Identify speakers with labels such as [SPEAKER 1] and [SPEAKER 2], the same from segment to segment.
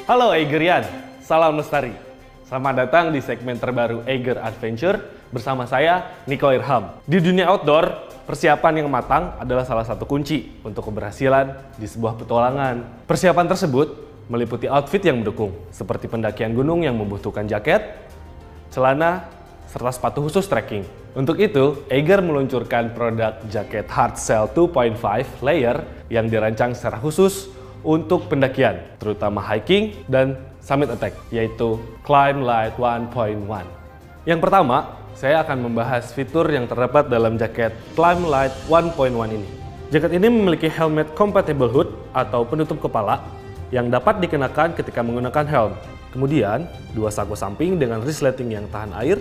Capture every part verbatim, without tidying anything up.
[SPEAKER 1] Halo Eigerian, salam lestari. Selamat datang di segmen terbaru Eiger Adventure bersama saya, Niko Irham. Di dunia outdoor, persiapan yang matang adalah salah satu kunci untuk keberhasilan di sebuah petualangan. Persiapan tersebut meliputi outfit yang mendukung, seperti pendakian gunung yang membutuhkan jaket, celana, serta sepatu khusus trekking. Untuk itu, Eiger meluncurkan produk jaket Hard Shell dua koma lima layer yang dirancang secara khusus untuk pendakian, terutama hiking dan summit attack, yaitu Climb Light satu koma satu. Yang pertama, saya akan membahas fitur yang terdapat dalam jaket Climb Light satu koma satu ini. Jaket ini memiliki helmet compatible hood atau penutup kepala yang dapat dikenakan ketika menggunakan helm. Kemudian, dua saku samping dengan resleting yang tahan air,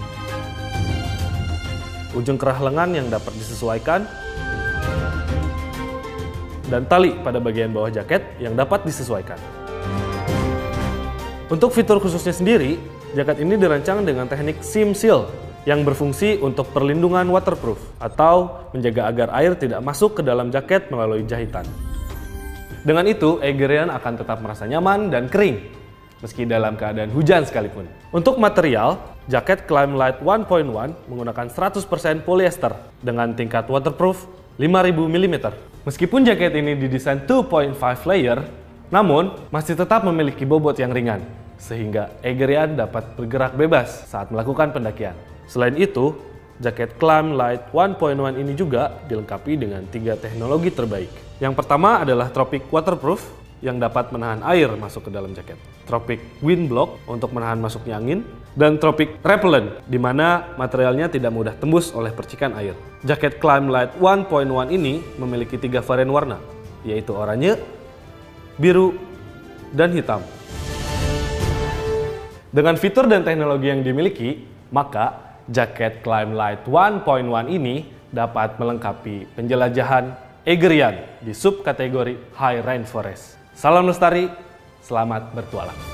[SPEAKER 1] ujung kerah lengan yang dapat disesuaikan, dan tali pada bagian bawah jaket yang dapat disesuaikan. Untuk fitur khususnya sendiri, jaket ini dirancang dengan teknik seam seal yang berfungsi untuk perlindungan waterproof atau menjaga agar air tidak masuk ke dalam jaket melalui jahitan. Dengan itu, Eigerian akan tetap merasa nyaman dan kering meski dalam keadaan hujan sekalipun. Untuk material, jaket Climb Light satu koma satu menggunakan seratus persen polyester dengan tingkat waterproof lima ribu milimeter. Meskipun jaket ini didesain dua koma lima layer, namun masih tetap memiliki bobot yang ringan, sehingga Eigerian dapat bergerak bebas saat melakukan pendakian. Selain itu, jaket Climb Light satu koma satu ini juga dilengkapi dengan tiga teknologi terbaik. Yang pertama adalah Tropic Waterproof yang dapat menahan air masuk ke dalam jaket, Tropic Wind Block untuk menahan masuknya angin, dan Tropic Repellent di mana materialnya tidak mudah tembus oleh percikan air. Jaket Climb Light satu koma satu ini memiliki tiga varian warna, yaitu oranye, biru, dan hitam. Dengan fitur dan teknologi yang dimiliki, maka jaket Climb Light satu koma satu ini dapat melengkapi penjelajahan Eigerian di subkategori High Rainforest. Salam lestari, selamat bertualang.